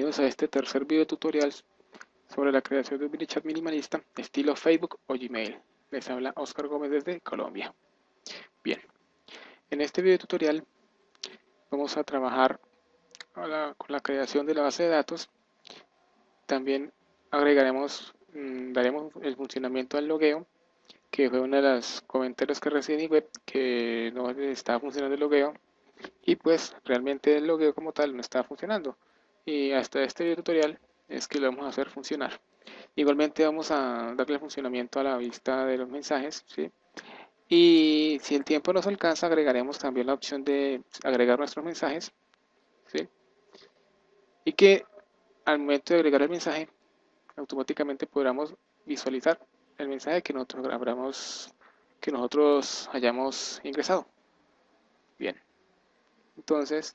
Bienvenidos a este tercer video tutorial sobre la creación de un mini chat minimalista estilo Facebook o Gmail. Les habla Oscar Gómez desde Colombia. Bien, en este video tutorial vamos a trabajar con la creación de la base de datos. También agregaremos, daremos el funcionamiento al logueo, que fue uno de los comentarios que recibí en mi web, que no estaba funcionando el logueo. Y pues realmente el logueo como tal no está funcionando. Y hasta este video tutorial es que lo vamos a hacer funcionar. Igualmente vamos a darle funcionamiento a la vista de los mensajes, ¿sí? Y si el tiempo nos alcanza, agregaremos también la opción de agregar nuestros mensajes, ¿sí? Y que al momento de agregar el mensaje, automáticamente podamos visualizar el mensaje que nosotros hayamos ingresado. Bien, entonces,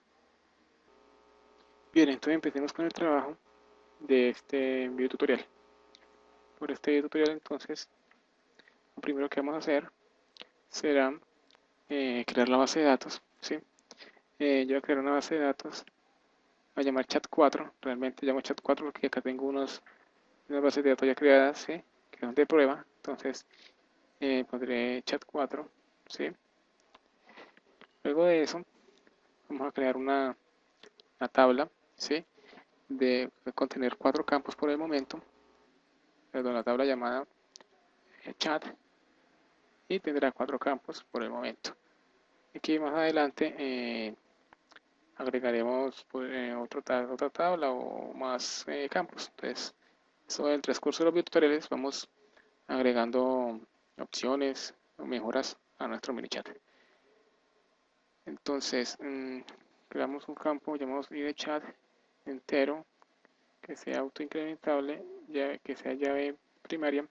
entonces empecemos con el trabajo de este video tutorial. Por este video tutorial, entonces, lo primero que vamos a hacer será crear la base de datos, ¿sí? Yo voy a crear una base de datos, voy a llamar chat4, realmente llamo chat4 porque acá tengo unas bases de datos ya creadas, ¿sí? Que son de prueba, entonces pondré chat4, ¿sí? Luego de eso, vamos a crear una tabla, ¿sí? De contener 4 campos por el momento, perdón, la tabla llamada chat, y tendrá 4 campos por el momento. Aquí más adelante agregaremos pues, otra tabla o más campos. Entonces, eso en el transcurso de los tutoriales vamos agregando opciones o mejoras a nuestro mini chat. Entonces, creamos un campo, llamamos id chat entero, que sea autoincrementable, que sea llave primaria,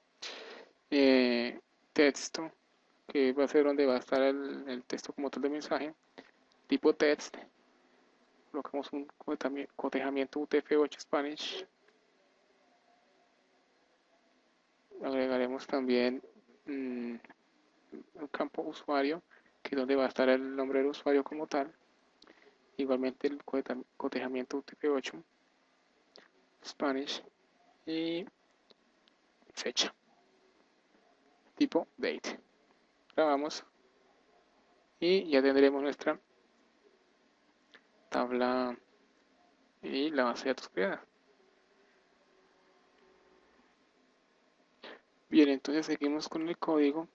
texto, que va a ser donde va a estar el texto como tal de mensaje, tipo text, colocamos un cotejamiento UTF-8 Spanish, agregaremos también un campo usuario, que es donde va a estar el nombre del usuario como tal, igualmente el cotejamiento UTF-8 Spanish y fecha, tipo date. Grabamos y ya tendremos nuestra tabla y la base de datos creada. Bien, entonces seguimos con el código.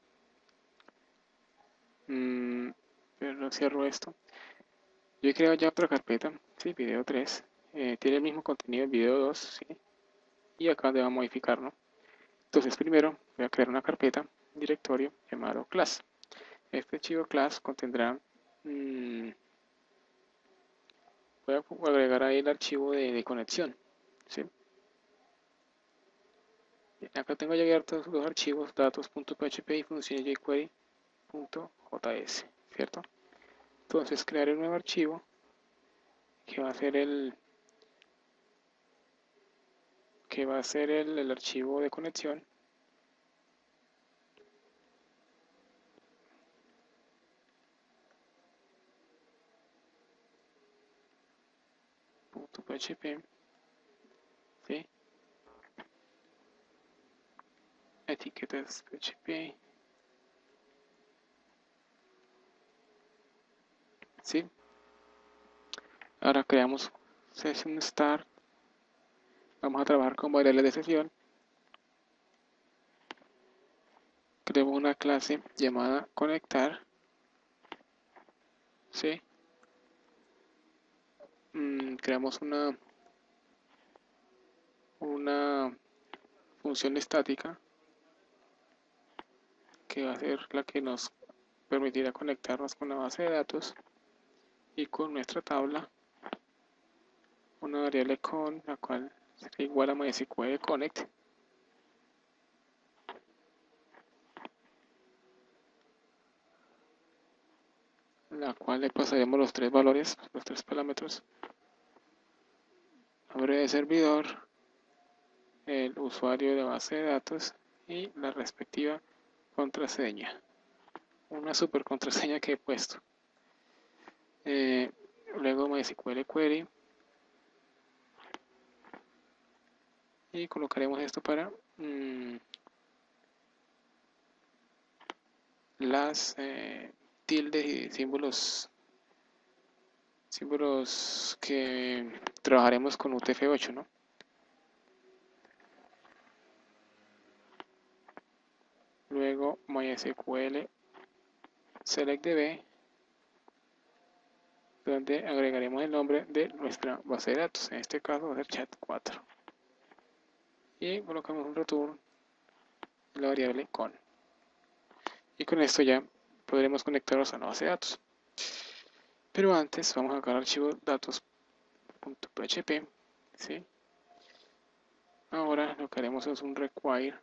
Pero no cierro esto. Yo he creado ya otra carpeta, ¿sí? Video 3. Tiene el mismo contenido en video 2, ¿sí? Y acá donde va a modificarlo. Entonces primero voy a crear una carpeta, un directorio llamado class. Este archivo class contendrá, voy a agregar ahí el archivo de conexión, ¿sí? Acá tengo ya abiertos dos archivos, datos.php y funciones jQuery.js, ¿cierto? Entonces crearé un nuevo archivo que va a ser el archivo de conexión. .php, ¿sí? Etiquetas PHP, ¿sí? Ahora creamos session start. Vamos a trabajar con variables de sesión. Creamos una clase llamada conectar, ¿sí? Creamos una función estática que va a ser la que nos permitirá conectarnos con la base de datos y con nuestra tabla. Una variable con, la cual será igual a MySQL connect, la cual le pasaremos los tres valores, los tres parámetros: nombre de servidor, el usuario de base de datos y la respectiva contraseña. Una super contraseña que he puesto. Luego MySQL query, y colocaremos esto para las tildes y símbolos que trabajaremos con UTF-8, ¿no? Luego MySQL SelectDB, donde agregaremos el nombre de nuestra base de datos, en este caso va a ser chat4, y colocamos un return de la variable con, y con esto ya podremos conectarnos a la base de datos. Pero antes vamos a sacar el archivo datos.php, ¿sí? Ahora lo que haremos es un require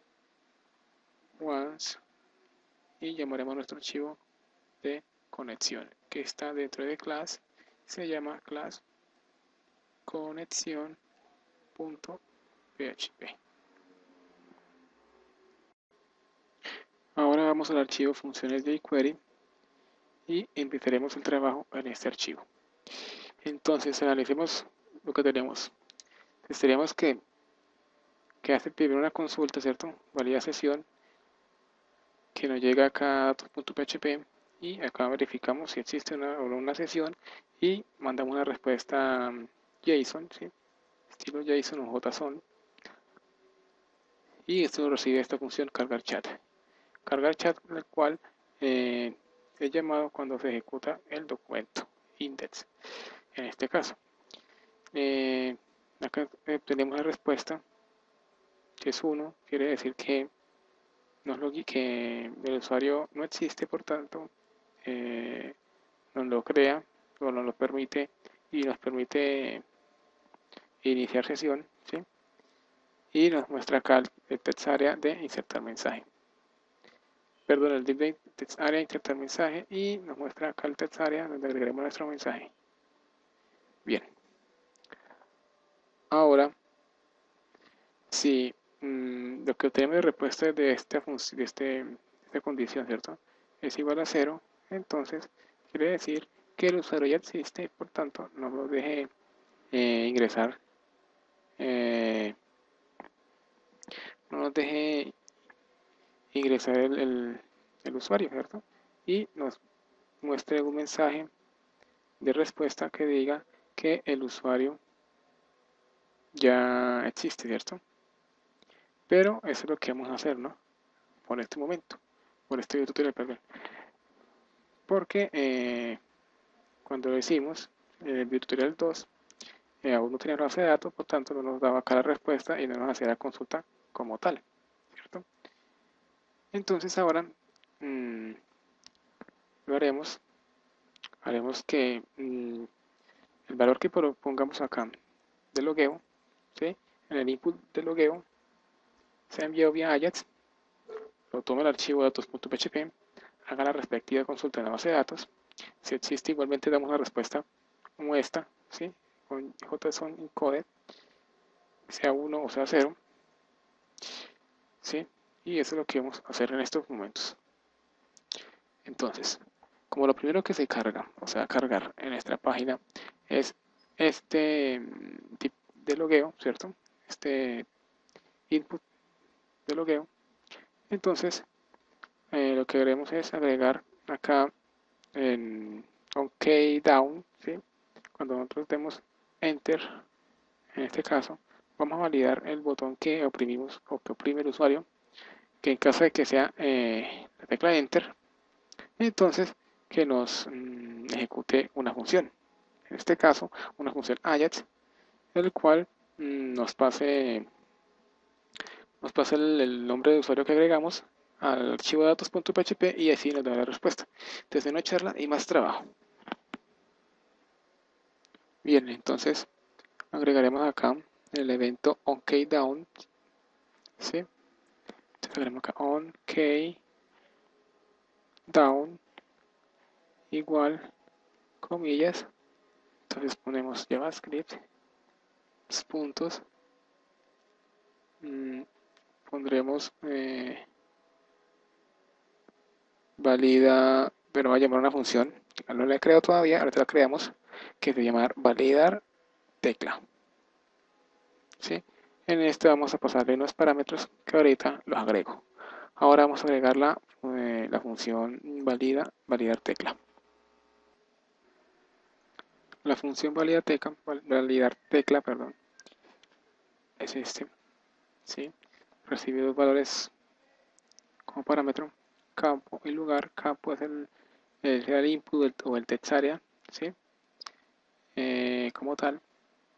once y llamaremos a nuestro archivo de conexión que está dentro de class, se llama class conexión.php. Ahora vamos al archivo funciones de jQuery y empezaremos el trabajo en este archivo. Entonces analicemos lo que tenemos. Tendríamos que hace primero una consulta, ¿cierto? Valida sesión que nos llega acá a datos.php y acá verificamos si existe una sesión y mandamos una respuesta JSON, ¿sí? Estilo JSON o JSON, y esto lo recibe esta función cargar chat, el cual es llamado cuando se ejecuta el documento index. En este caso acá obtenemos la respuesta que es 1, quiere decir que que el usuario no existe, por tanto nos lo crea o nos lo permite y nos permite iniciar sesión, ¿sí? Y nos muestra acá el text area de insertar mensaje. Perdón, el div de text area insertar mensaje, y nos muestra acá el text area donde agregaremos nuestro mensaje. Bien. Ahora, si lo que obtenemos de respuesta de esta condición, ¿cierto?, es igual a 0, entonces quiere decir que el usuario ya existe, por tanto no nos deje ingresar, no nos deje ingresar el usuario, ¿cierto? Y nos muestre un mensaje de respuesta que diga que el usuario ya existe, ¿cierto? Pero eso es lo que vamos a hacer, ¿no? Por este momento, por este video tutorial, perdón. Porque cuando lo hicimos, en el video tutorial 2, aún no tenía base de datos, por tanto no nos daba acá la respuesta y no nos hacía la consulta como tal, ¿cierto? Entonces ahora lo haremos que el valor que pongamos acá de logueo, ¿sí?, en el input de logueo, se ha enviado vía Ajax, lo toma el archivo datos.php, haga la respectiva consulta en la base de datos. Si existe, igualmente damos una respuesta como esta, ¿sí?, con JSON encoded, sea 1 o sea 0, ¿sí? Y eso es lo que vamos a hacer en estos momentos. Entonces, como lo primero que se carga, o sea, cargar en nuestra página, es este tip de logueo, ¿cierto? Este input de logueo. Entonces, lo que queremos es agregar acá en onKeyDown, ¿sí? Cuando nosotros demos Enter, en este caso, vamos a validar el botón que oprimimos o que oprime el usuario, que en caso de que sea la tecla Enter, entonces que nos ejecute una función. En este caso, una función Ajax, el cual nos pase el nombre de usuario que agregamos al archivo de datos.php y así nos da la respuesta. Desde una charla y más trabajo. Bien, entonces agregaremos acá el evento onKeyDown, ¿sí? Entonces agregaremos acá onKeyDown igual, comillas, entonces ponemos JavaScript, puntos, pondremos valida, pero va a llamar una función, no la he creado todavía, ahorita la creamos, que se llama validar tecla, ¿sí? En este vamos a pasarle unos parámetros que ahorita los agrego. Ahora vamos a agregar la función validar tecla. La función validar tecla, perdón, es este, ¿sí? Recibe dos valores como parámetro, campo y lugar. Campo es el input o el text area, ¿sí? Como tal.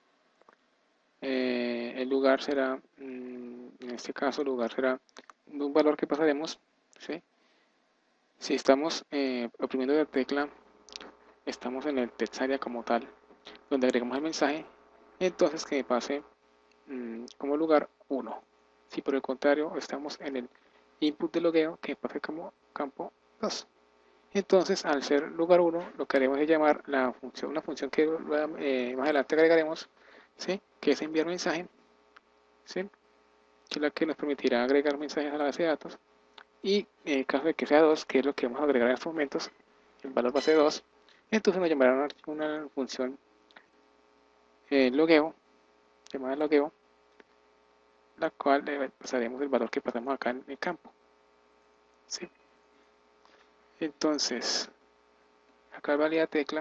El lugar será, en este caso, el lugar será un valor que pasaremos, ¿sí? Si estamos oprimiendo la tecla, estamos en el text area como tal, donde agregamos el mensaje, entonces que me pase como lugar 1. Si por el contrario estamos en el input de logueo, que pase como campo 2. Entonces, al ser lugar 1, lo que haremos es llamar una función que más adelante agregaremos, ¿sí? Que es enviar mensaje, ¿sí? Que es la que nos permitirá agregar mensajes a la base de datos. Y en el caso de que sea 2, que es lo que vamos a agregar en estos momentos, el valor va a ser 2, entonces nos llamará una función logueo, llamada logueo, la cual pasaremos el valor que pasamos acá en el campo. ¿Sí? Entonces, acá al validar tecla,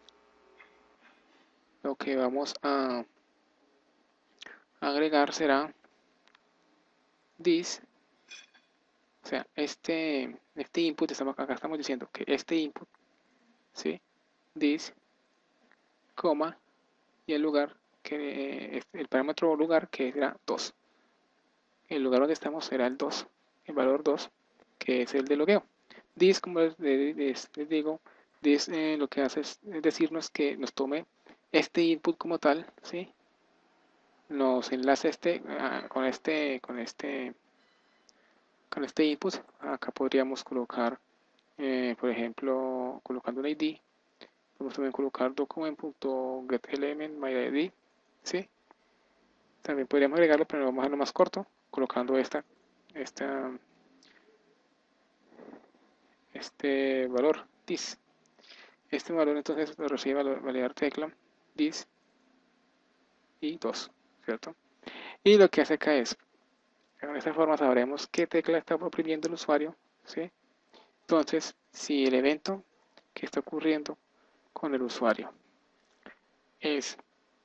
lo que vamos a agregar será this, o sea, este input, acá estamos diciendo que este input, ¿sí? This, coma, y el lugar, el parámetro lugar que será 2. El lugar donde estamos será el 2, el valor 2, que es el de logueo. This, como les digo, this lo que hace es decirnos que nos tome este input como tal, ¿sí? Nos enlace con este input. Acá podríamos colocar, por ejemplo, colocando un ID, podemos también colocar document.getElementMyID, ¿sí? También podríamos agregarlo, pero vamos a hacerlo más corto, colocando este valor, this. Este valor entonces lo recibe validar tecla, this y 2, ¿cierto? Y lo que hace acá es, de esta forma sabremos qué tecla está oprimiendo el usuario, ¿sí? Entonces, si el evento que está ocurriendo con el usuario es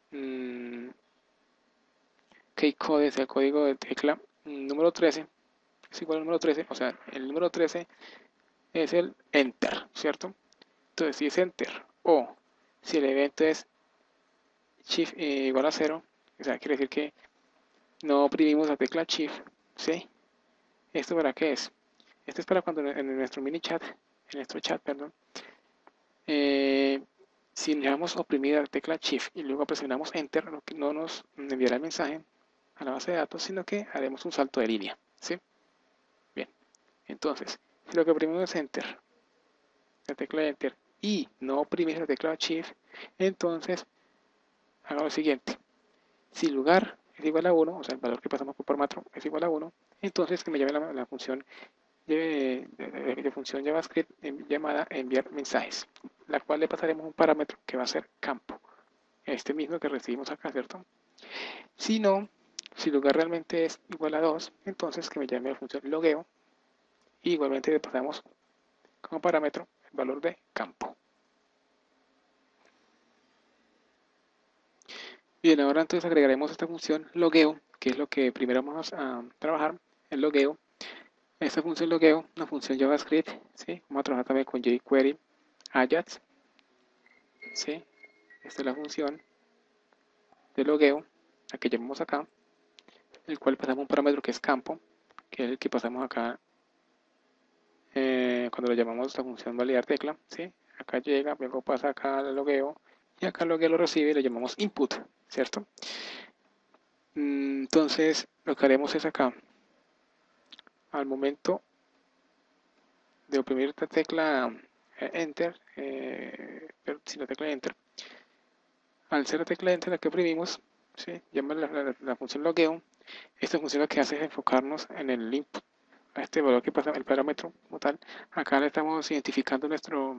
keycode, es el código de tecla número 13, es igual al número 13, o sea, el número 13 es el enter, ¿cierto? Entonces, si es enter o si el evento es shift igual a 0, o sea, quiere decir que no oprimimos la tecla shift, ¿sí? ¿Esto para qué es? Esto es para cuando en nuestro mini chat, en nuestro chat, perdón, si dejamos oprimida la tecla shift y luego presionamos enter, no nos enviará el mensaje a la base de datos, sino que haremos un salto de línea, ¿sí? Bien, entonces, si lo que oprimimos es enter, la tecla enter, y no oprimimos la tecla shift, entonces hagamos lo siguiente. Si lugar es igual a 1, o sea, el valor que pasamos por parámetro es igual a 1, entonces que me llame la función de función JavaScript llamada enviar mensajes, la cual le pasaremos un parámetro que va a ser campo, este mismo que recibimos acá, ¿cierto? Si no, si lugar realmente es igual a 2, entonces que me llame la función logueo y igualmente le pasamos como parámetro el valor de campo. Bien, ahora entonces agregaremos esta función logueo, que es lo que primero vamos a trabajar, el logueo. Esta función logueo, una función JavaScript, ¿sí? Vamos a trabajar también con jQuery, Ajax, ¿sí? Esta es la función de logueo, la que llamamos acá, el cual pasamos un parámetro que es campo, que es el que pasamos acá cuando lo llamamos la función validar tecla, ¿sí? Acá llega, luego pasa acá al logueo, y acá el logueo lo recibe y lo llamamos input, ¿cierto? Entonces, lo que haremos es acá, al momento de oprimir esta tecla enter, sin la tecla enter, al ser la tecla enter la que oprimimos, ¿sí? Llama la función logueo. Esta función lo que hace es enfocarnos en el input, a este valor que pasa el parámetro como tal. Acá le estamos identificando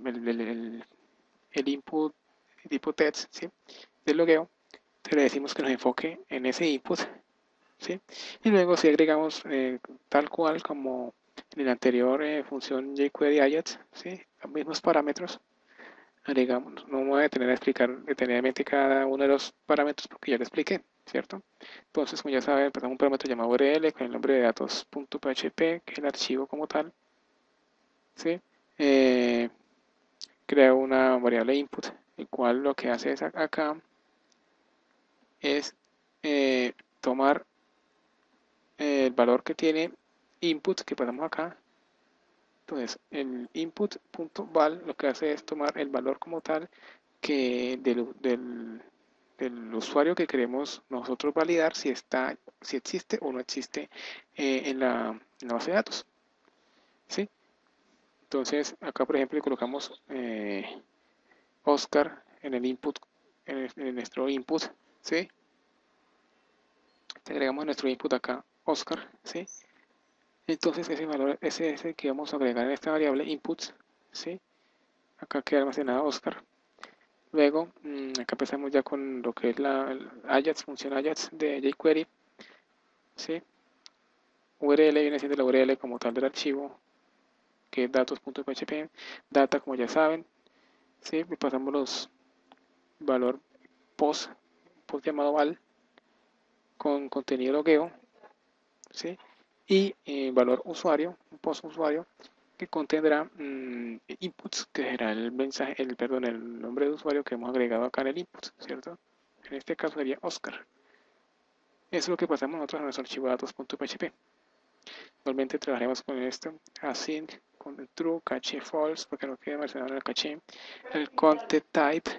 el input tipo text, ¿sí? Del logueo. Entonces le decimos que nos enfoque en ese input ¿sí? Y luego si agregamos tal cual como en la anterior función jQuery Ajax, ¿sí? Los mismos parámetros, agregamos, no me voy a detener a explicar detenidamente cada uno de los parámetros porque ya lo expliqué, ¿cierto? Entonces, como ya saben, empezamos un parámetro llamado URL con el nombre de datos.php, que es el archivo como tal, ¿sí? Eh, crea una variable input, el cual lo que hace es acá es tomar el valor que tiene input que pasamos acá. Entonces, el input.val lo que hace es tomar el valor como tal que del usuario que queremos nosotros validar si existe o no existe en la base de datos. ¿Sí? Entonces, acá por ejemplo le colocamos Oscar en el input, en nuestro input, ¿sí? Le agregamos nuestro input acá, Oscar, ¿sí? Entonces ese valor ese es el que vamos a agregar en esta variable inputs, ¿sí? Acá queda almacenado Oscar. Luego, acá empezamos ya con lo que es la Ajax, función Ajax de jQuery, ¿sí? URL viene siendo la URL como tal del archivo, que es datos.php, data como ya saben, ¿sí? Y pasamos los valor post llamado val, con contenido logueo, ¿sí? Y valor usuario, un post usuario, que contendrá inputs, que será el mensaje, perdón, el nombre de usuario que hemos agregado acá en el input, ¿cierto? En este caso sería Oscar. Eso es lo que pasamos nosotros a nuestro archivo datos.php. Normalmente trabajaremos con esto, async, con el true, cache false, porque no quede mencionado en el cache, el content type,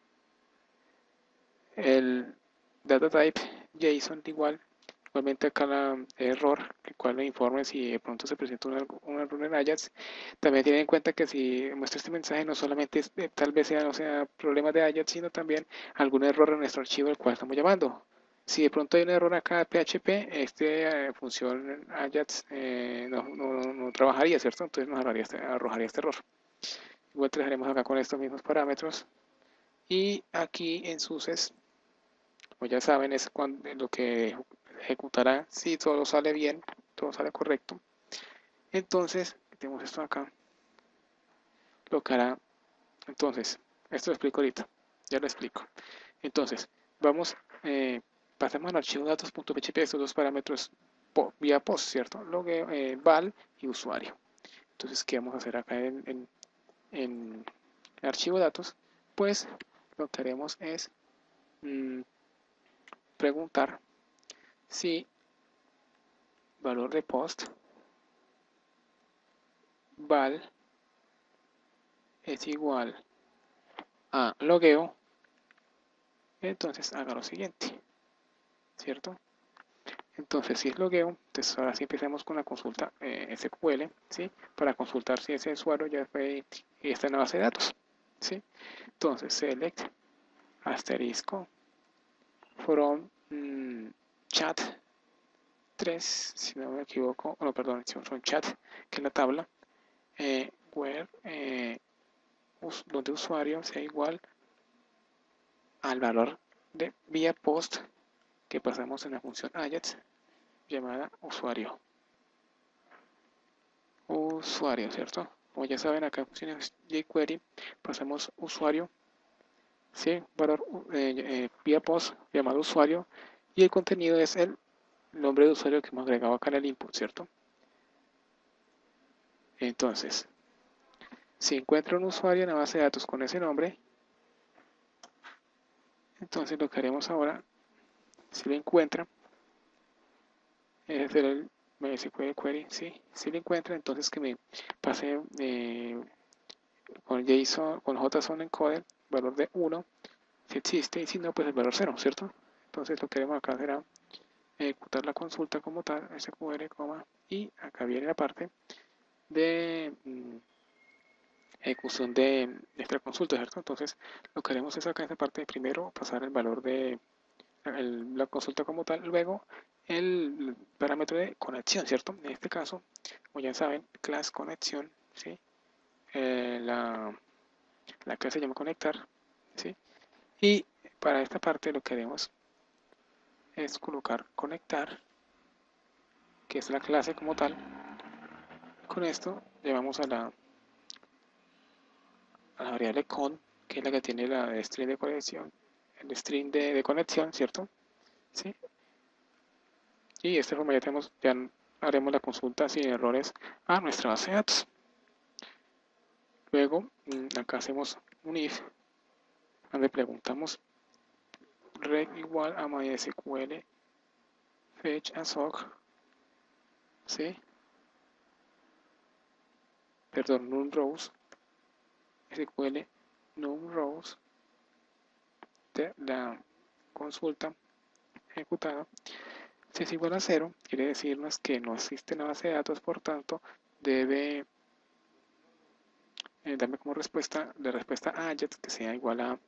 el data type, JSON igual. Igualmente acá el error, el cual le informe si de pronto se presenta un error en Ajax. También tienen en cuenta que si muestra este mensaje no solamente tal vez no sea problemas de Ajax, sino también algún error en nuestro archivo el cual estamos llamando. Si de pronto hay un error acá de PHP, esta función Ajax no trabajaría, ¿cierto? Entonces nos arrojaría este error. Igual trabajaremos acá con estos mismos parámetros. Y aquí en suces, como ya saben, es lo que ejecutará si todo sale bien, todo sale correcto. Entonces, tenemos esto acá, lo que hará. Entonces, esto lo explico ahorita, ya lo explico. Entonces, vamos, pasamos al archivo datos.php estos dos parámetros vía post, ¿cierto? Logueo, val y usuario. Entonces, ¿qué vamos a hacer acá en el archivo datos? Pues lo que haremos es preguntar si valor de post val es igual a logueo, entonces haga lo siguiente, ¿cierto? Entonces, si es logueo, entonces ahora sí empecemos con la consulta SQL, ¿sí? Para consultar si ese usuario ya fue y está en la base de datos, ¿sí? Entonces, select asterisco from chat 3, si no me equivoco, no, perdón, from chat, que es la tabla, where, donde usuario sea igual al valor de vía post que pasamos en la función Ajax llamada usuario. Usuario, ¿cierto? Como ya saben, acá en funciones jQuery pasamos usuario, ¿sí? Valor vía post llamado usuario y el contenido es el nombre de usuario que hemos agregado acá en el input, ¿cierto? Entonces, si encuentra un usuario en la base de datos con ese nombre, entonces lo que haremos ahora, si lo encuentra, es hacer el MySQL query, ¿sí? Si lo encuentra, entonces que me pase con JSON, con JSON encoder, valor de 1, si existe, y si no, pues el valor 0, ¿cierto? Entonces lo que haremos acá será ejecutar la consulta como tal, SQL, y acá viene la parte de ejecución de esta consulta, ¿cierto? Entonces lo que haremos es acá en esta parte primero pasar el valor de la consulta como tal, luego el parámetro de conexión, ¿cierto? En este caso, como ya saben, class conexión, ¿sí? La clase se llama conectar, ¿sí? Y para esta parte lo que haremos es colocar conectar, que es la clase como tal. Con esto llevamos a la variable con, que es la que tiene la string de conexión, el string de conexión, ¿cierto? ¿Sí? Y de esta forma ya haremos la consulta sin errores a nuestra base de datos. Luego, acá hacemos un if, donde preguntamos reg igual a mysql fetch and sock, ¿sí? Perdón, num rows, sql num rows de la consulta ejecutada. Si es igual a 0, quiere decirnos que no existe la base de datos, por tanto, debe darme como respuesta la respuesta AJET que sea igual a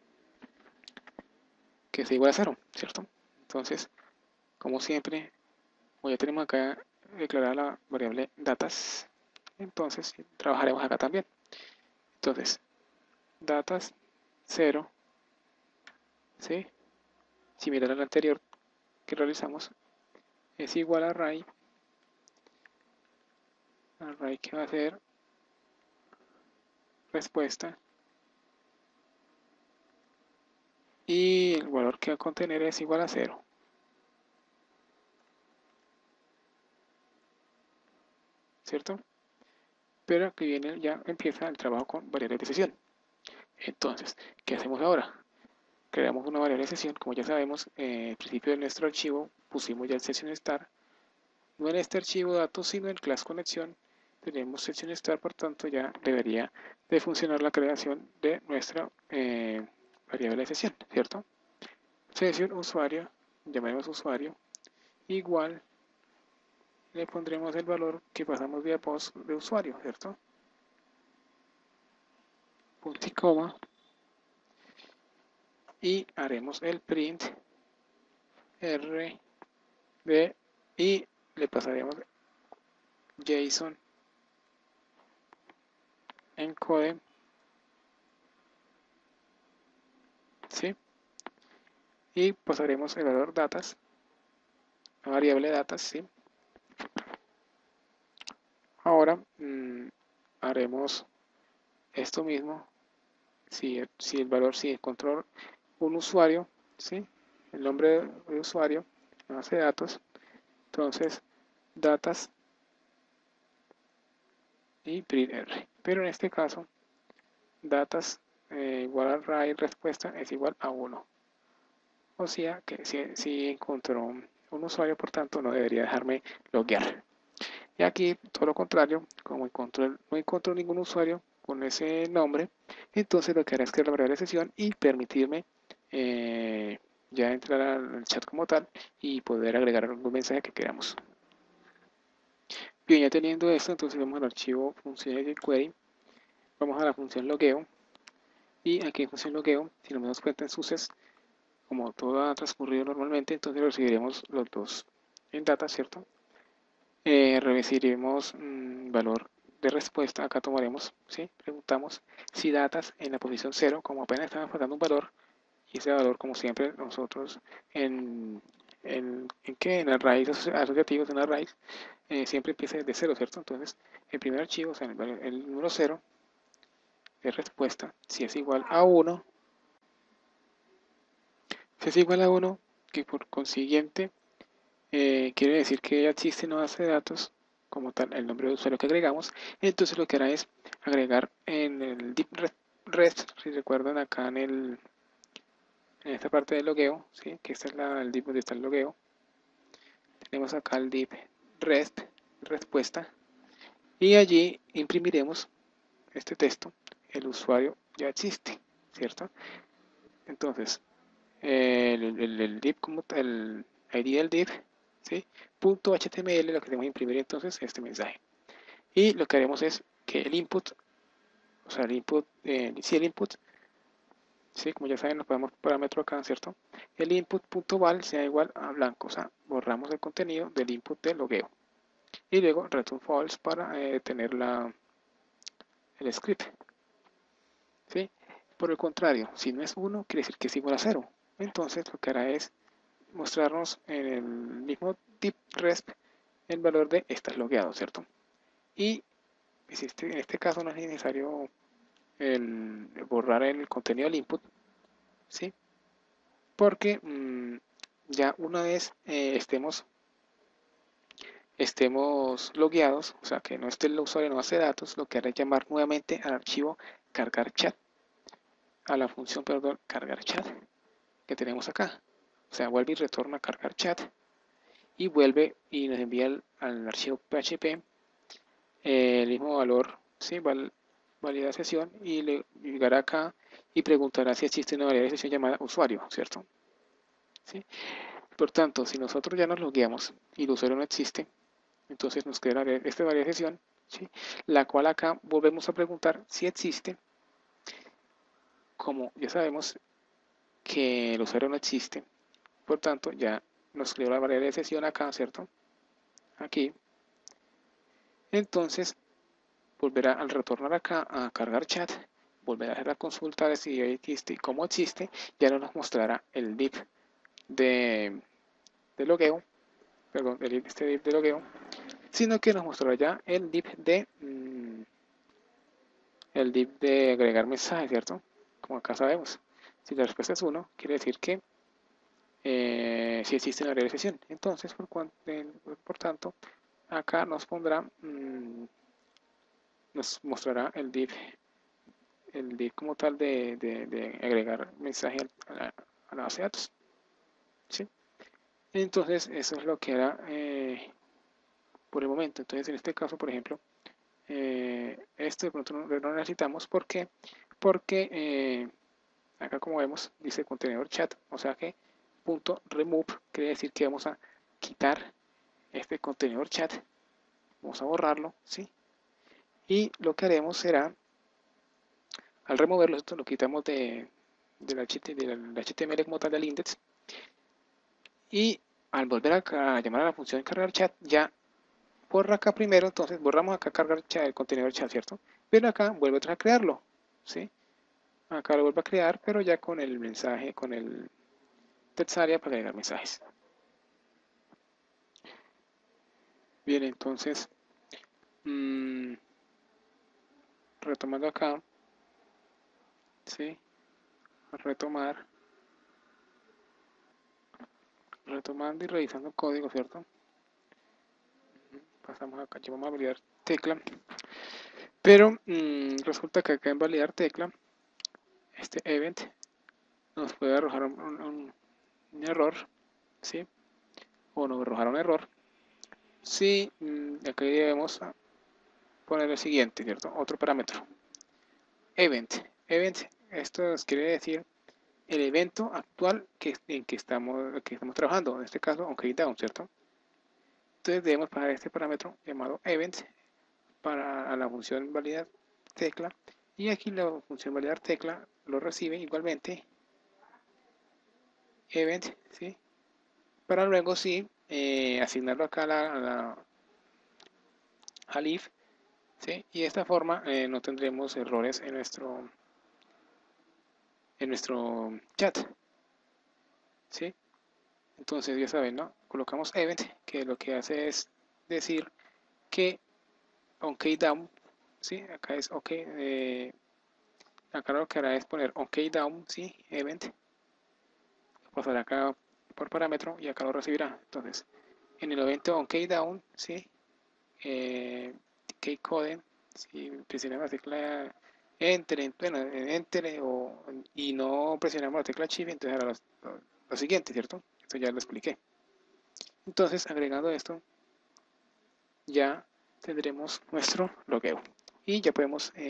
0, ¿cierto? Entonces, como siempre, como ya tenemos acá declarada la variable datas, entonces trabajaremos acá también. Entonces, datas 0, ¿sí? Similar al anterior que realizamos, es igual a array que va a ser respuesta, y el valor que va a contener es igual a 0. ¿Cierto? Pero aquí viene, ya empieza el trabajo con variables de sesión. Entonces, ¿qué hacemos ahora? Creamos una variable de sesión, como ya sabemos, al principio de nuestro archivo pusimos ya el session start, no en este archivo datos, sino en class conexión tenemos session start, por tanto ya debería de funcionar la creación de nuestra variable de sesión, ¿cierto? Session usuario, llamaremos usuario, igual, le pondremos el valor que pasamos vía post de usuario, ¿cierto? Punto y coma, y haremos el print r de, y le pasaremos JSON encode, ¿sí? Y pasaremos el valor datas, la variable datas, ¿sí? Ahora haremos esto mismo, si encontró un usuario, ¿sí? El nombre de usuario, la base de datos, entonces datas y print r. Pero en este caso, datas igual a array respuesta es igual a 1. O sea que si encontró un usuario, por tanto, no debería dejarme loguear. Y aquí, todo lo contrario, como no encontró ningún usuario con ese nombre, entonces lo que haré es crear la variable de sesión y permitirme ya entrar al chat como tal y poder agregar algún mensaje que queramos. Bien, ya teniendo esto, entonces vamos al archivo funciones de query, vamos a la función logueo, y aquí en función logueo, si nos damos cuenta en suces, como todo ha transcurrido normalmente, entonces recibiremos los dos en data, ¿cierto? Recibiremos valor de respuesta, acá tomaremos, ¿sí? Preguntamos si datas en la posición 0, como apenas estamos faltando un valor, y ese valor, como siempre, nosotros en arrays asociativos, en arrays, siempre empieza desde 0, ¿cierto? Entonces, el primer archivo, o sea, el número 0 de respuesta, si es igual a 1, que por consiguiente quiere decir que ya existe una base de datos como tal, el nombre de usuario que agregamos, entonces lo que hará es agregar en el deep rest, si recuerdan acá en esta parte del logueo, ¿sí? Que esta es el deep donde está el logueo, tenemos acá el deep rest, respuesta, y allí imprimiremos este texto, el usuario ya existe, ¿cierto? Entonces, el div como el ID del div, ¿sí? Punto HTML, lo que tenemos que imprimir entonces este mensaje. Y lo que haremos es que el input, o sea, el input, el input, ¿sí? Como ya saben, nos ponemos parámetro acá, ¿cierto? El input.val sea igual a blanco, o sea, borramos el contenido del input del logueo. Y luego return false para tener el script, ¿sí? Por el contrario, si no es 1, quiere decir que es igual a 0. Entonces lo que hará es mostrarnos en el mismo deep resp el valor de estás logueado, ¿cierto? Y pues, en este caso no es necesario borrar el contenido del input, ¿sí? Porque ya una vez estemos logueados, o sea que no esté el usuario en base de datos, lo que hará es llamar nuevamente al archivo cargar chat, a la función, perdón, cargar chat que tenemos acá. O sea, vuelve y retorna a cargar chat y vuelve y nos envía al archivo PHP el mismo valor, ¿sí? Valida sesión y le llegará acá y preguntará si existe una variable de sesión llamada usuario, ¿cierto? ¿Sí? Por tanto, si nosotros ya nos logueamos y el usuario no existe, entonces nos queda esta variable de sesión, ¿sí? La cual acá volvemos a preguntar si existe. Como ya sabemos que el usuario no existe, por tanto ya nos creó la variable de sesión acá, ¿cierto? Aquí. Entonces volverá al retornar acá a cargar chat, volverá a hacer la consulta de si existe y cómo existe, ya no nos mostrará el div de logueo, perdón, este div de logueo, sino que nos mostrará ya el div de agregar mensajes, ¿cierto? Como acá sabemos. Si la respuesta es 1, quiere decir que si existe una realización. Entonces, por tanto, acá nos mostrará el div como tal de agregar mensaje a la base de datos. ¿Sí? Entonces, eso es lo que hará por el momento. Entonces, en este caso, por ejemplo, esto de pronto no lo necesitamos. ¿Por qué? Porque acá, como vemos, dice contenedor chat, o sea que .remove quiere decir que vamos a quitar este contenedor chat, vamos a borrarlo, ¿sí? Y lo que haremos será, al removerlo, esto lo quitamos del HTML como tal del index, y al volver acá a llamar a la función cargar chat, ya borra acá primero, entonces borramos acá cargar chat, el contenedor chat, ¿cierto? Pero acá vuelve otra vez a crearlo, ¿sí? Acá lo vuelve a crear, pero ya con el mensaje, con el text area para agregar mensajes. Bien, entonces, retomando acá, ¿sí? Retomando y revisando el código, ¿cierto? Pasamos acá, ya vamos a validar tecla, pero resulta que acá en validar tecla, este event nos puede arrojar un error, ¿sí? O nos arrojará un error. Sí, aquí debemos poner el siguiente, ¿cierto? Otro parámetro. Event. Event, esto nos quiere decir el evento actual en que estamos trabajando, en este caso onClickDown, ¿cierto? Entonces debemos pasar este parámetro llamado event para la función validar tecla, y aquí la función validar tecla lo recibe igualmente event, ¿sí? Para luego sí asignarlo acá al if, ¿sí? Y de esta forma no tendremos errores en nuestro chat, ¿sí? Entonces ya saben, ¿no? Colocamos event, que lo que hace es decir que onClickDown, ¿sí? Acá es ok, acá lo que hará es poner onClickDown, ¿sí? Event, pasará acá por parámetro y acá lo recibirá. Entonces, en el evento onClickDown, ¿sí? Keycode, si presionamos la tecla Enter, bueno, Enter y no presionamos la tecla Shift, entonces hará lo siguiente, ¿cierto? Esto ya lo expliqué. Entonces, agregando esto, ya tendremos nuestro logueo y ya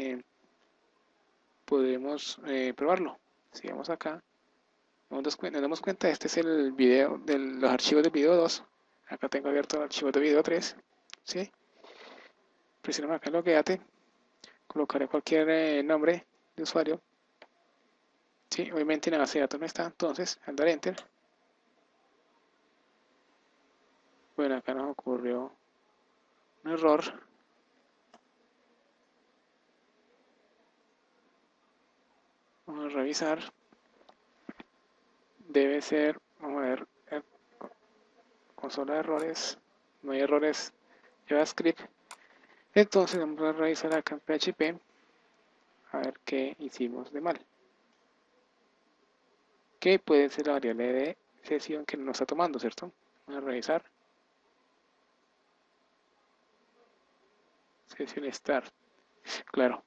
podemos probarlo. Si vamos acá, nos damos cuenta, este es el video de los archivos de video 2. Acá tengo abierto el archivo de video 3, ¿sí? Presionamos acá en logueate, colocaré cualquier nombre de usuario. Sí, obviamente en la base de datos no está, entonces al dar enter, bueno, acá nos ocurrió un error. Vamos a revisar. Debe ser, vamos a ver, consola de errores. no hay errores JavaScript. Entonces vamos a revisar acá en PHP a ver qué hicimos de mal. Que puede ser la variable de sesión que no está tomando, ¿cierto? Vamos a revisar. Sesión start. Claro,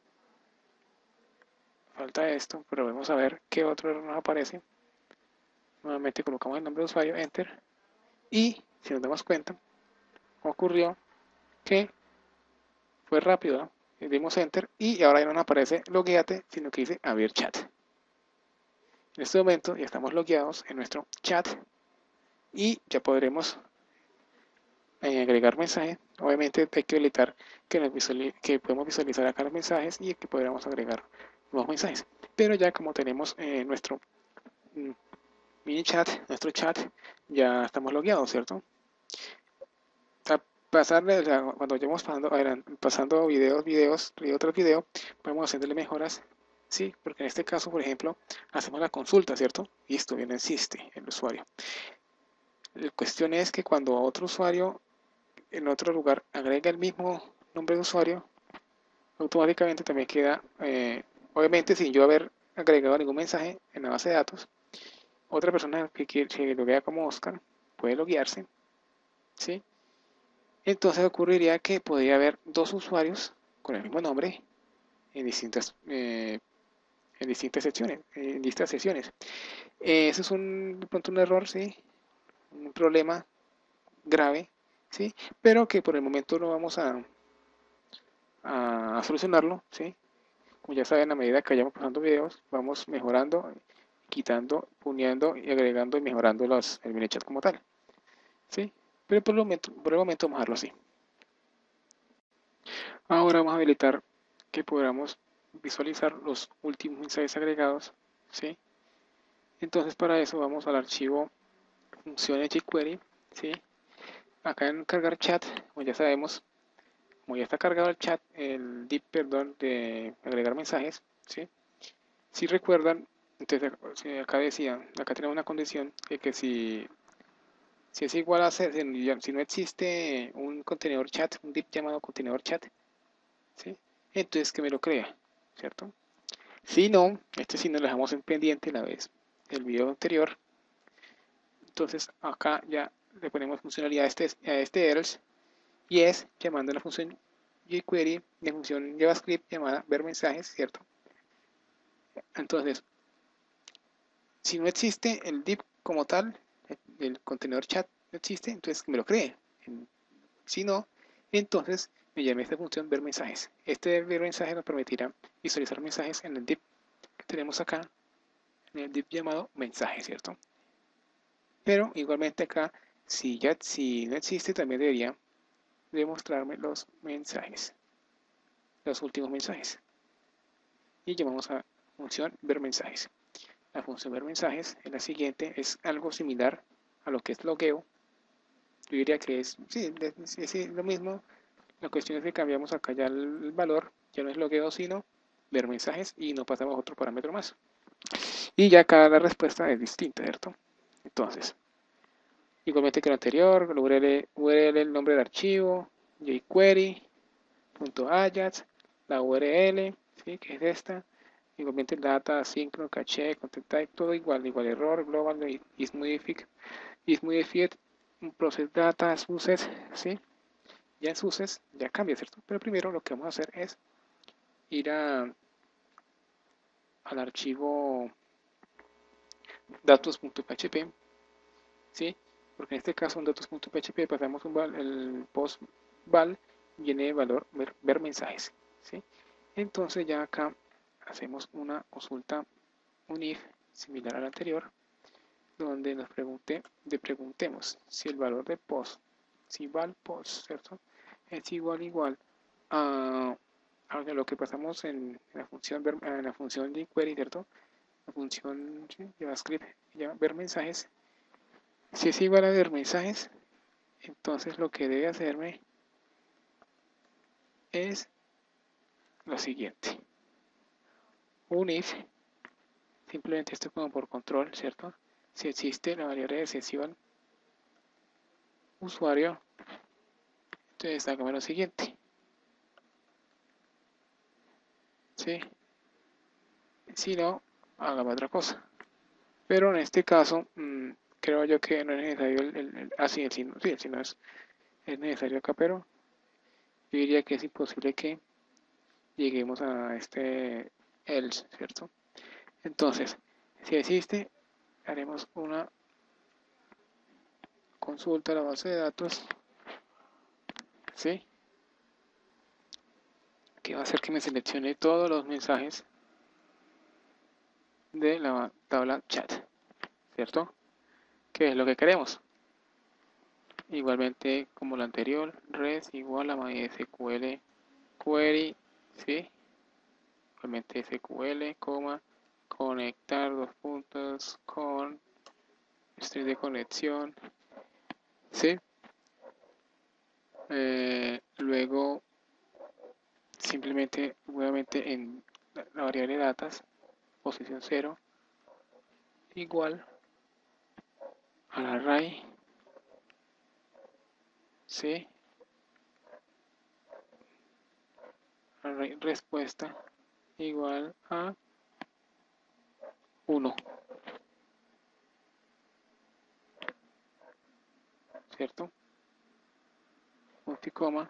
falta esto, pero vamos a ver qué otro error nos aparece. Nuevamente colocamos el nombre de usuario, enter. Y si nos damos cuenta, ocurrió que fue rápido, ¿no? Le dimos enter y ahora ya no nos aparece logueate, sino que dice abrir chat. En este momento ya estamos logueados en nuestro chat y ya podremos agregar mensajes. Obviamente hay que habilitar que podemos visualizar acá los mensajes y que podamos agregar nuevos mensajes. Pero ya como tenemos nuestro mini chat, nuestro chat, ya estamos logueados, ¿cierto? A pasarle, o sea, cuando vayamos pasando videos, video tras video, vamos haciéndole mejoras. Sí, porque en este caso, por ejemplo, hacemos la consulta, ¿cierto? Y esto bien existe el usuario. La cuestión es que cuando otro usuario en otro lugar agrega el mismo nombre de usuario, automáticamente también queda, obviamente sin yo haber agregado ningún mensaje en la base de datos, otra persona que lo vea como Oscar puede loguearse, ¿sí? Entonces ocurriría que podría haber dos usuarios con el mismo nombre en distintas secciones, en distintas sesiones. Eso es de pronto un error, ¿sí? Un problema grave, ¿sí? Pero que por el momento no vamos a solucionarlo, ¿sí? Como ya saben, a medida que vayamos pasando videos, vamos mejorando, quitando, poniendo y agregando y mejorando el mini chat como tal, ¿sí? Pero por el momento vamos a dejarlo así. Ahora vamos a habilitar que podamos visualizar los últimos mensajes agregados, ¿sí? Entonces para eso vamos al archivo funciones jQuery, ¿sí? Acá en cargar chat, como ya sabemos, como ya está cargado el chat, el div, perdón, de agregar mensajes, ¿sí? Si recuerdan, entonces acá decía, acá tenemos una condición de que si es igual a si no existe un contenedor chat, un div llamado contenedor chat, ¿sí? Entonces que me lo crea, ¿cierto? Si no, este sí nos lo dejamos en pendiente la vez el video anterior. Entonces acá ya le ponemos funcionalidad a este else y es llamando a la función jQuery de función JavaScript llamada ver mensajes, ¿cierto? Entonces, si no existe el div como tal, el contenedor chat no existe, entonces me lo cree. Si no, entonces me llame esta función ver mensajes. Este ver mensajes nos permitirá visualizar mensajes en el div que tenemos acá, en el div llamado mensaje, ¿cierto? Pero igualmente acá, si no existe, también debería demostrarme los mensajes, los últimos mensajes. Y llamamos a función ver mensajes. La función ver mensajes es la siguiente, es algo similar a lo que es logueo. Yo diría que sí, lo mismo. La cuestión es que cambiamos acá ya el valor, ya no es logueo sino ver mensajes y no pasamos a otro parámetro más. Y ya acá la respuesta es distinta, ¿cierto? Entonces, igualmente que lo anterior, el URL, el nombre del archivo, jQuery.ajax, la URL, ¿sí? Que es esta, igualmente data, asynchron, caché, content type, todo igual error, global, is modified, process data, success, ¿sí? Ya en success ya cambia, ¿cierto? Pero primero lo que vamos a hacer es ir al archivo datos.php, ¿sí? Porque en este caso en datos.php pasamos el post val viene de valor ver mensajes, ¿sí? Entonces ya acá hacemos una consulta, un if similar al anterior, donde preguntemos si el valor de post, si val post, ¿cierto? Es igual a lo que pasamos en la función jQuery, ¿cierto? La función JavaScript, ver mensajes. Si es igual a ver mensajes, entonces lo que debe hacerme es lo siguiente. Un if, simplemente esto como por control, ¿cierto? Si existe la variable de sesión usuario, Entonces hágame lo siguiente, ¿sí? Si no, hágame otra cosa. Pero en este caso, creo yo que no es necesario el signo, sí, el signo es necesario acá, pero yo diría que es imposible que lleguemos a este else, ¿cierto? Entonces, si existe, haremos una consulta a la base de datos, ¿sí? Que va a hacer que me seleccione todos los mensajes de la tabla chat, ¿cierto? Que es lo que queremos. Igualmente, como la anterior, res igual a MySQL query, ¿sí? Igualmente SQL, conectar dos puntos con string de conexión, ¿sí? Luego, simplemente, nuevamente en la variable datas, posición 0, igual al array, ¿sí? Array respuesta igual a 1, ¿cierto? Multicoma,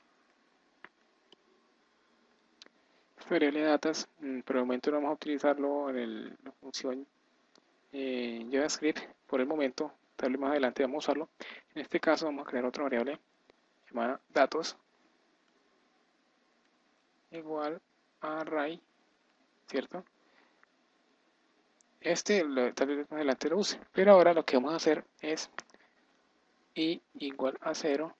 variable datas, por el momento no vamos a utilizarlo en la función JavaScript, por el momento, tal vez más adelante vamos a usarlo. En este caso vamos a crear otra variable llamada datos, igual a array, ¿cierto? Tal vez más adelante lo use, pero ahora lo que vamos a hacer es i igual a 0,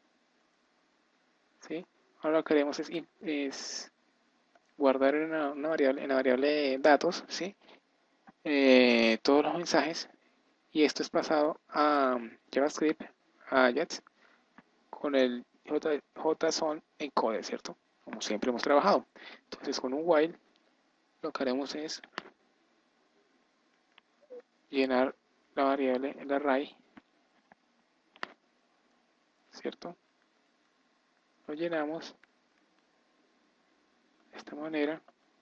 ¿sí? Ahora lo que haremos es guardar en una variable, en la variable datos, ¿sí? Todos los mensajes, y esto es pasado a JavaScript, a Ajax, con el JSON encode, ¿cierto? Como siempre hemos trabajado. Entonces con un while lo que haremos es llenar la variable, el array, ¿cierto? Lo llenamos de esta manera,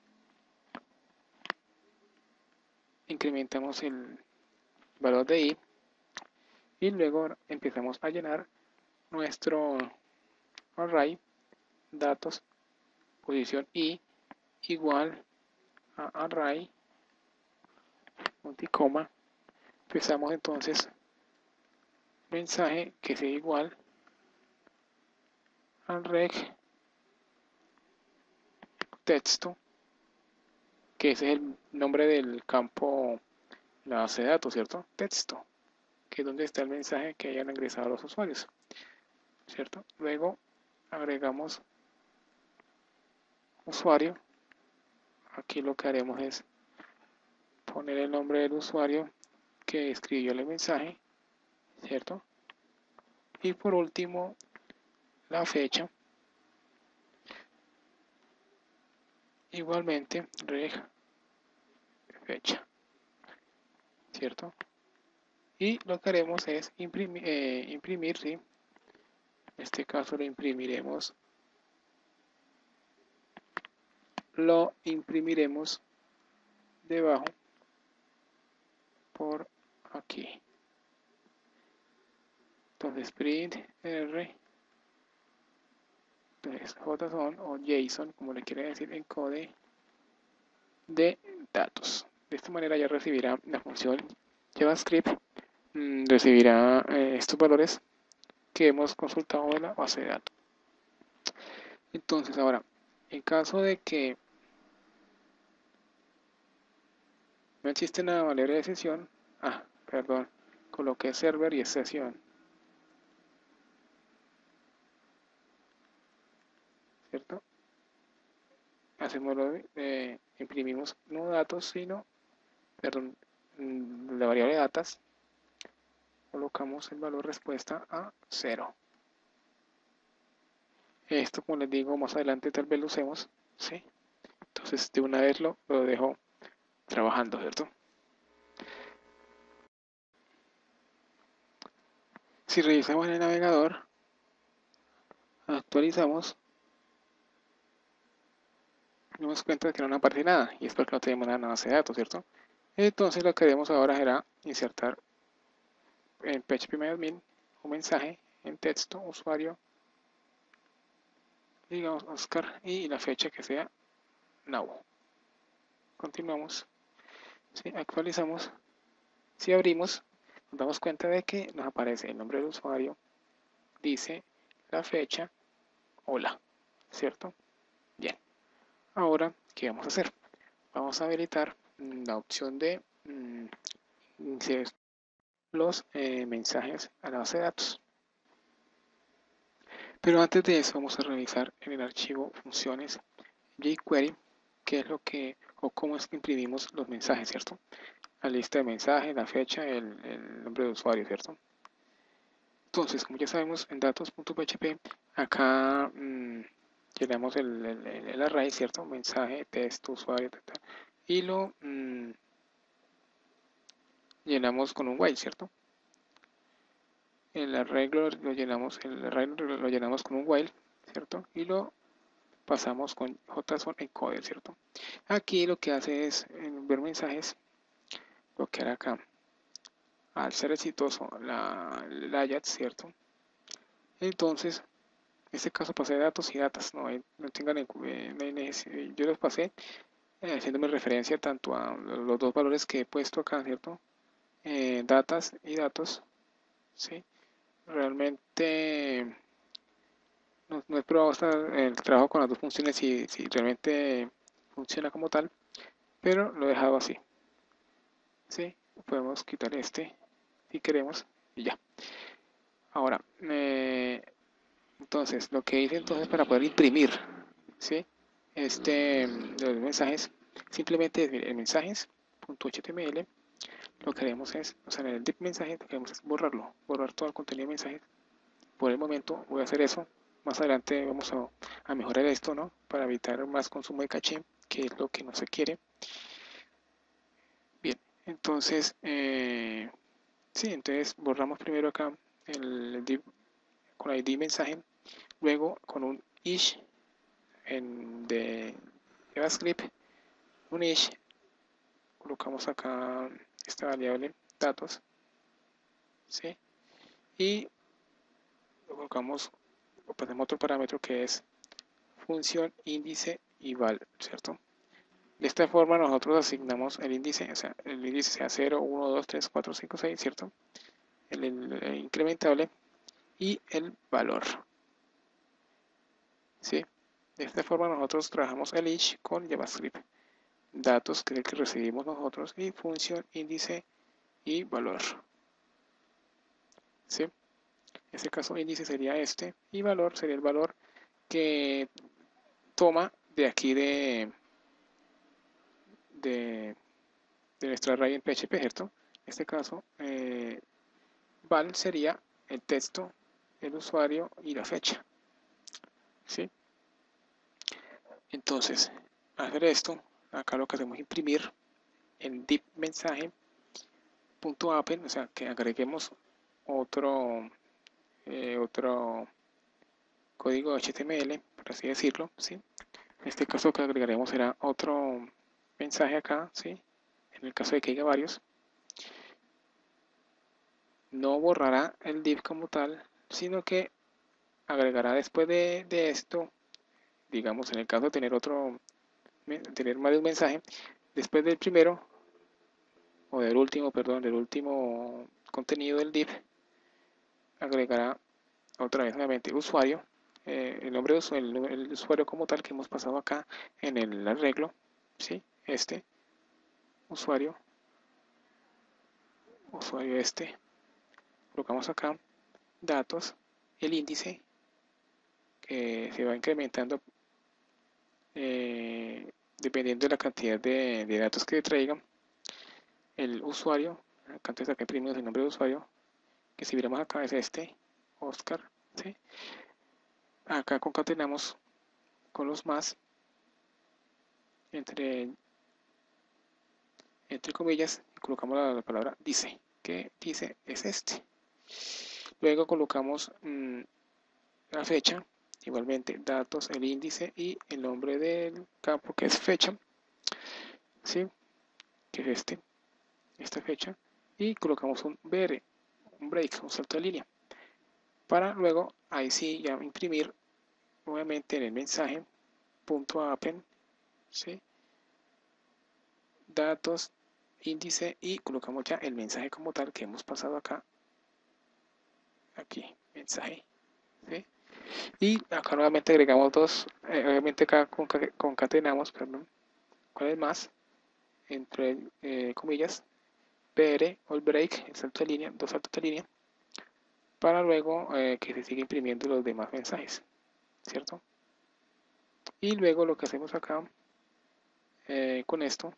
incrementamos el valor de i y luego empezamos a llenar nuestro array, datos, posición i igual a array, multicoma. Empezamos entonces mensaje que sea igual al reg texto, que ese es el nombre del campo, la base de datos, ¿cierto? Texto, que es donde está el mensaje que hayan ingresado los usuarios, ¿cierto? Luego agregamos usuario. Aquí lo que haremos es poner el nombre del usuario que escribió el mensaje, ¿cierto? Y por último, la fecha. Igualmente, reg fecha, ¿cierto? Y lo que haremos es imprimir, ¿sí? En este caso lo imprimiremos debajo por aquí. Entonces print r, entonces JSON o JSON, como le quiere decir, encode de datos. De esta manera ya recibirá la función JavaScript, recibirá estos valores que hemos consultado de la base de datos. Entonces ahora, en caso de que no existe una variable de sesión, perdón, coloqué server y es sesión, ¿cierto? Hacemos imprimimos no datos, sino, perdón, la variable datas, colocamos el valor respuesta a 0. Esto, como les digo, más adelante tal vez lo usemos, ¿sí? Entonces de una vez lo dejo trabajando, ¿cierto? Si revisamos en el navegador, actualizamos, nos damos cuenta de que no nos aparece nada y es porque no tenemos nada en la base de datos, ¿cierto? Entonces lo que haremos ahora será insertar en phpMyAdmin un mensaje en texto, usuario, digamos Oscar y la fecha que sea now. Continuamos, ¿sí? Actualizamos, si abrimos nos damos cuenta de que nos aparece el nombre del usuario, dice la fecha, hola, ¿cierto? Bien, ahora, ¿qué vamos a hacer? Vamos a habilitar la opción de inserir los mensajes a la base de datos. Pero antes de eso vamos a revisar en el archivo funciones jQuery qué es lo que o cómo es que imprimimos los mensajes, ¿cierto? La lista de mensajes, la fecha, el nombre de usuario, ¿cierto? Entonces, como ya sabemos, en datos.php, acá llenamos el array, ¿cierto? Mensaje, texto, usuario, y lo llenamos con un while, ¿cierto? El arreglo lo llenamos, con un while, ¿cierto? Y lo pasamos con JSON encoder, ¿cierto? Aquí lo que hace es ver mensajes, lo que hará acá. Al ser exitoso el Ajax, ¿cierto? Entonces, en este caso pasé datos y datas, no tengan yo los pasé haciéndome referencia tanto a los dos valores que he puesto acá, ¿cierto? Datas y datos, ¿sí? Realmente no he probado hasta el trabajo con las dos funciones si realmente funciona como tal, pero lo he dejado así, ¿sí? Podemos quitar este si queremos y ya. Ahora, entonces, lo que hice entonces para poder imprimir, ¿sí? Los mensajes, simplemente en mensajes.html, lo que haremos es, o sea, en el div mensaje, lo que haremos es borrarlo, borrar todo el contenido de mensajes. Por el momento voy a hacer eso. Más adelante vamos a mejorar esto, ¿no? Para evitar más consumo de caché, que es lo que no se quiere. Bien, entonces, sí, entonces borramos primero acá el div con id mensaje, luego con un ish de JavaScript, un ish, colocamos acá esta variable datos, ¿sí? Y colocamos, o ponemos otro parámetro que es función índice y val, ¿cierto? De esta forma nosotros asignamos el índice, o sea, el índice sea 0, 1, 2, 3, 4, 5, 6, ¿cierto? El incrementable y el valor, ¿sí? De esta forma nosotros trabajamos el each con JavaScript. Datos que es el que recibimos nosotros y función, índice y valor, ¿sí? En este caso índice sería este y valor sería el valor que toma de aquí de nuestra array en PHP, ¿cierto? En este caso, val sería el texto, el usuario y la fecha, ¿sí? Entonces, hacer esto, acá lo que hacemos es imprimir en div mensaje.append, o sea, que agreguemos otro código HTML, por así decirlo, ¿sí? En este caso lo que agregaremos será otro mensaje acá, ¿sí? En el caso de que haya varios, no borrará el div como tal, sino que agregará después de esto, digamos en el caso de tener más de un mensaje, después del primero, o del último, perdón, del último contenido del div, agregará otra vez nuevamente usuario, el nombre de usuario, el usuario como tal que hemos pasado acá en el arreglo, ¿sí? Usuario, colocamos acá datos, el índice que se va incrementando dependiendo de la cantidad de datos que traigan, el usuario, acá antes acá imprimimos el nombre de usuario, que si miramos acá es Oscar, ¿sí? Acá concatenamos con los más, entre comillas, y colocamos la palabra dice, que dice es este. Luego colocamos la fecha, igualmente datos, el índice y el nombre del campo que es fecha, ¿sí? Que es esta fecha, y colocamos un BR, un break, un salto de línea, para luego ahí sí ya imprimir nuevamente en el mensaje punto append, ¿sí? Datos, índice y colocamos ya el mensaje como tal que hemos pasado acá, aquí, mensaje, ¿sí? Y acá nuevamente agregamos dos, obviamente acá concatenamos, perdón, ¿cuál es más? Entre comillas, PR o el break, el salto de línea, dos saltos de línea, para luego que se siga imprimiendo los demás mensajes, ¿cierto? Y luego lo que hacemos acá con esto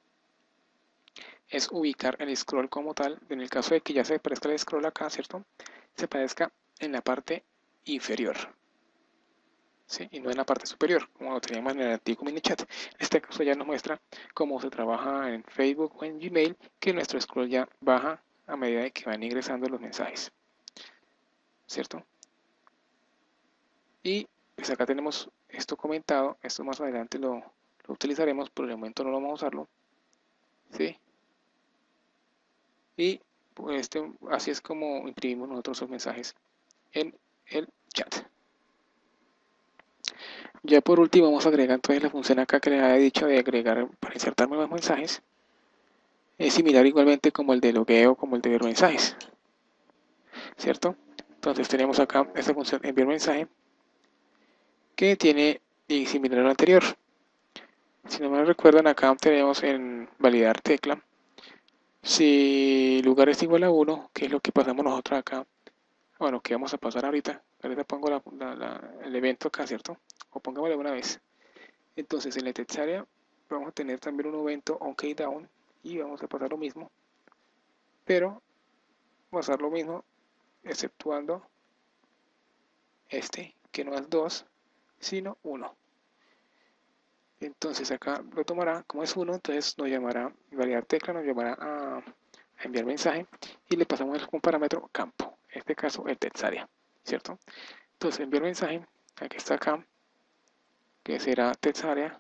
es ubicar el scroll como tal, en el caso de que ya se aparezca el scroll acá, ¿cierto? Se aparezca en la parte inferior, ¿sí? Y no en la parte superior, como lo teníamos en el antiguo MiniChat. En este caso ya nos muestra cómo se trabaja en Facebook o en Gmail, que nuestro scroll ya baja a medida de que van ingresando los mensajes, ¿cierto? Y pues acá tenemos esto comentado, esto más adelante lo utilizaremos, por el momento no lo vamos a usarlo, ¿sí? Y pues así es como imprimimos nosotros los mensajes en el chat. Ya por último vamos a agregar entonces la función acá que les había dicho de agregar para insertar nuevos mensajes. Es similar igualmente como el de logueo, como el de ver mensajes, ¿cierto? Entonces tenemos acá esta función enviar mensaje que tiene y similar a lo anterior. Si no me recuerdan, acá tenemos en validar tecla. Si lugar es igual a 1, que es lo que pasamos nosotros acá, bueno, que vamos a pasar ahorita. Ahorita pongo el evento acá, ¿cierto? O pongámosle una vez. Entonces en la text area vamos a tener también un evento onKeyDown y vamos a pasar lo mismo, pero pasar lo mismo exceptuando este, que no es 2, sino 1. Entonces acá lo tomará, como es 1, entonces nos llamará, validar tecla nos llamará a enviar mensaje y le pasamos un parámetro campo, en este caso el text area, ¿cierto? Entonces enviar mensaje, aquí está acá, que será text area,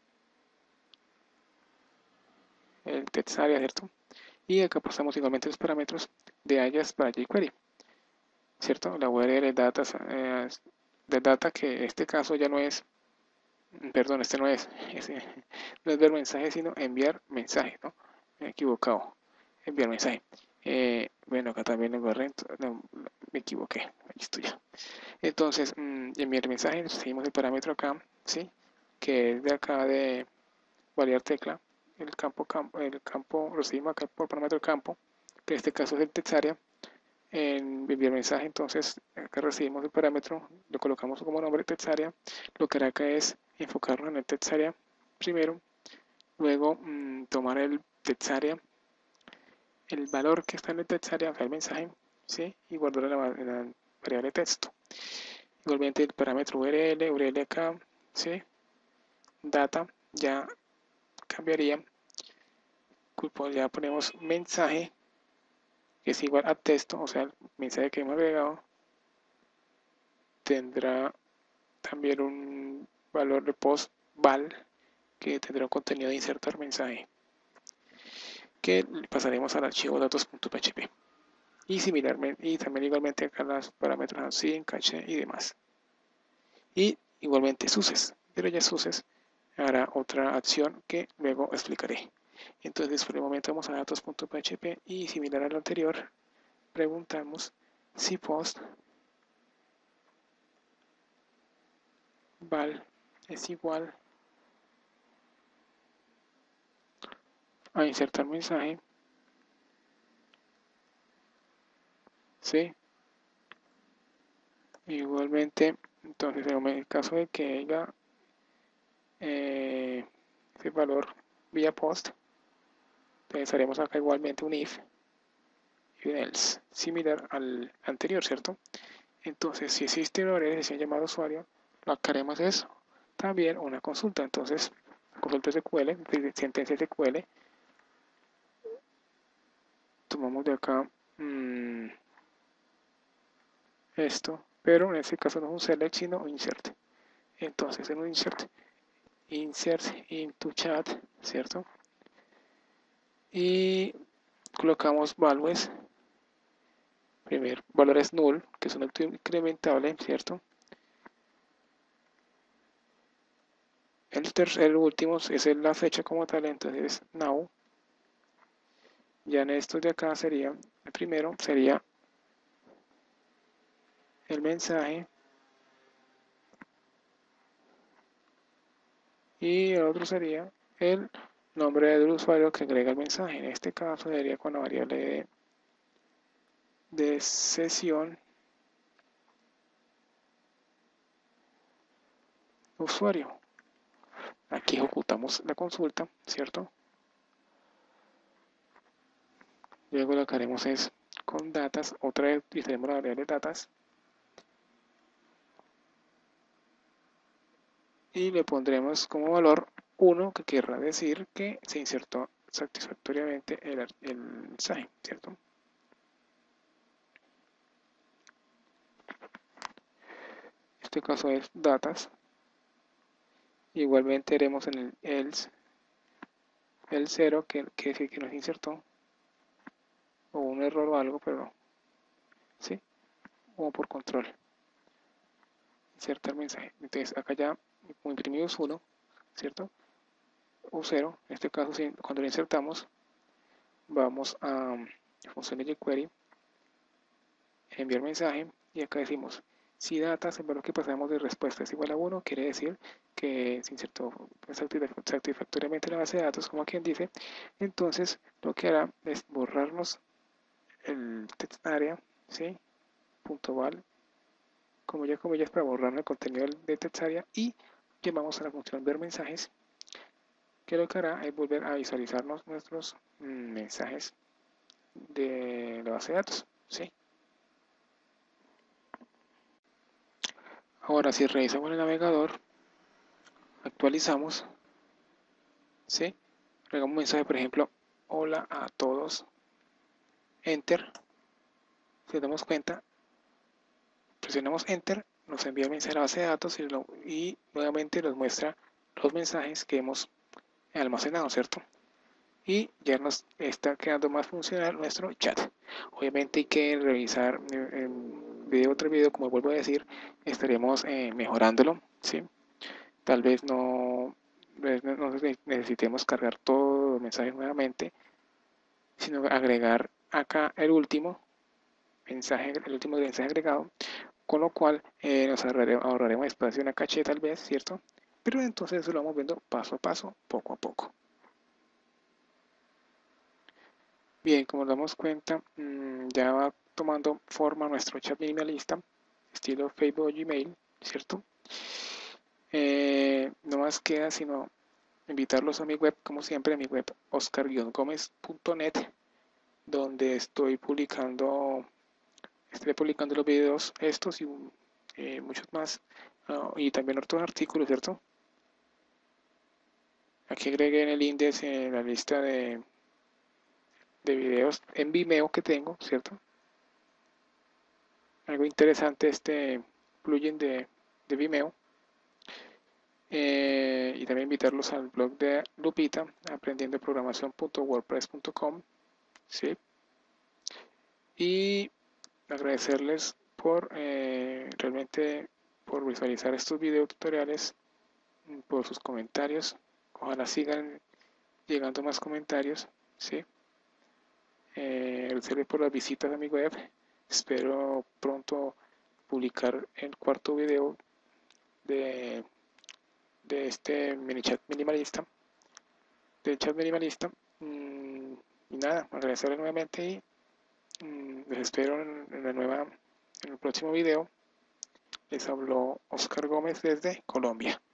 el text area, ¿cierto? Y acá pasamos igualmente los parámetros de alias para jQuery, ¿cierto? La URL data, de data, que en este caso ya no es, perdón, este no es, no es ver mensaje, sino enviar mensaje, ¿no? Me he equivocado, enviar mensaje. Bueno, acá también lo borré, no, me equivoqué, aquí estoy ya. Entonces, enviar mensaje, seguimos el parámetro acá, ¿sí? Que es de acá de validar tecla, el campo, lo seguimos acá por parámetro campo, que en este caso es el text area. En enviar mensaje, entonces acá recibimos el parámetro, lo colocamos como nombre text area. Lo que hará acá es enfocarnos en el text area primero, luego tomar el text area, el valor que está en el text area, el mensaje, ¿sí? Y guardarlo en la variable texto. Igualmente el parámetro URL acá, ¿sí? Data, ya cambiaría, ya ponemos mensaje, que es igual a texto, o sea, el mensaje que hemos agregado tendrá también un valor de post val que tendrá un contenido de insertar mensaje que pasaremos al archivo datos.php y similarmente, y también igualmente acá los parámetros así, caché y demás, y igualmente suces, pero ya suces hará otra acción que luego explicaré. Entonces por el momento vamos a datos.php y similar a lo anterior preguntamos si post val es igual a insertar mensaje, ¿sí? Igualmente, entonces en el caso de que haya ese valor vía post, entonces haremos acá igualmente un if y un else, similar al anterior, ¿cierto? Entonces, si existe una sesión llamada usuario, lo que haremos es también una consulta. Entonces, consulta SQL, sentencia SQL, tomamos de acá esto, pero en este caso no es un select sino un insert. Entonces en un insert into chat, ¿cierto? Y colocamos values, primer valor es null, que es un incrementable, ¿cierto? El último es la fecha como tal, entonces now. Ya en estos de acá sería, el primero sería el mensaje y el otro sería el nombre del usuario que agrega el mensaje. En este caso sería con la variable de sesión usuario. Aquí ejecutamos la consulta, ¿cierto? Luego lo que haremos es con datas, otra vez utilizaremos la variable datas y le pondremos como valor 1, que querrá decir que se insertó satisfactoriamente el mensaje, ¿cierto? Este caso es datas. Igualmente haremos en el else el 0 que es el que nos insertó, o un error o algo, pero sí, como por control. Insertar mensaje. Entonces acá ya como imprimimos 1, ¿cierto? O 0, en este caso cuando lo insertamos, vamos a función de jQuery, enviar mensaje, y acá decimos, si datas, el valor que pasamos de respuesta es igual a 1, quiere decir que se insertó satisfactoriamente en la base de datos, como quien dice. Entonces lo que hará es borrarnos el text area, ¿sí? Punto val, comillas para borrar el contenido de text area, y llamamos a la función ver mensajes, que lo que hará es volver a visualizarnos nuestros mensajes de la base de datos, ¿sí? Ahora si revisamos el navegador, actualizamos, ¿sí? Agregamos un mensaje, por ejemplo, hola a todos, enter. Si nos damos cuenta, presionamos enter, nos envía el mensaje a la base de datos y nuevamente nos muestra los mensajes que hemos almacenado, ¿cierto? Y ya nos está quedando más funcional nuestro chat. Obviamente hay que revisar otro video, como vuelvo a decir, estaremos mejorándolo, ¿sí? Tal vez no necesitemos cargar todos los mensajes nuevamente, sino agregar acá el último mensaje agregado, con lo cual nos ahorraremos espacio en la caché tal vez, ¿cierto? Pero entonces eso lo vamos viendo paso a paso, poco a poco. Bien, como nos damos cuenta, ya va tomando forma nuestro chat minimalista, estilo Facebook o Gmail, ¿cierto? No más queda sino invitarlos a mi web, como siempre, a mi web oscar-gomez.net, donde estaré publicando los videos estos y muchos más, y también otros artículos, ¿cierto? Aquí agregué en el índice la lista de videos en Vimeo que tengo, ¿cierto? Algo interesante este plugin de Vimeo. Y también invitarlos al blog de Lupita, aprendiendoprogramación.wordpress.com, ¿sí? Y agradecerles por realmente por visualizar estos video tutoriales, por sus comentarios. Ojalá sigan llegando más comentarios, ¿sí? Agradecerles por las visitas a mi web. Espero pronto publicar el cuarto video de este mini chat minimalista, del chat minimalista. Y nada, agradecerles nuevamente y les espero en el próximo video. Les habló Oscar Gómez desde Colombia.